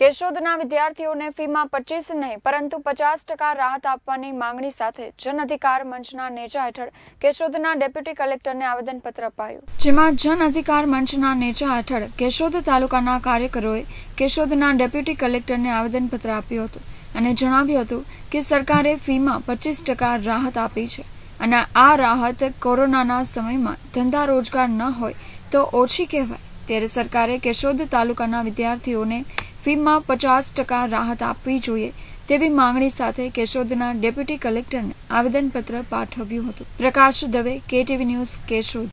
કેશોદના વિદ્યાર્થીઓને ફીમાં 25 નહીં પરંતુ 50% રાહત આપવાની માંગણી સાથે જન અધિકાર મંચના નેજા હેઠળ કેશોદના ડેપ્યુટી કલેક્ટરને આવેદનપત્ર અપાયું, જેમાં જન અધિકાર મંચના નેજા હેઠળ કેશોદ તાલુકાના કાર્યકરોએ કેશોદના ડેપ્યુટી કલેક્ટરને આવેદનપત્ર આપ્યું હતું અને જણાવ્યું હતું કે સરકારે ફીમાં 25% રાહત આપી છે અને આ રાહત કોરોનાના સમયમાં ધંધા રોજગાર ન હોય તો ઓછી કહેવાય, ત્યારે સરકારે કેશોદ તાલુકાના વિદ્યાર્થીઓને ફીમાં 50% રાહત આપવી જોઈએ તેવી માંગણી સાથે કેશોદના ડેપ્યુટી કલેક્ટરને આવેદનપત્ર પાઠવ્યું હતું. Prakash Dave, KTV news, Keshod.